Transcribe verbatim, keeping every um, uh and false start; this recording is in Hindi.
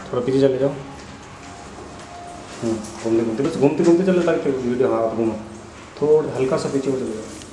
थोड़ा पीछे चले जाओ। घूमते घूमते बस घूमते घूमते चलो ताकि वीडियो, हाँ आप घूमो, थोड़ा हल्का सा पीछे को चले जाओ।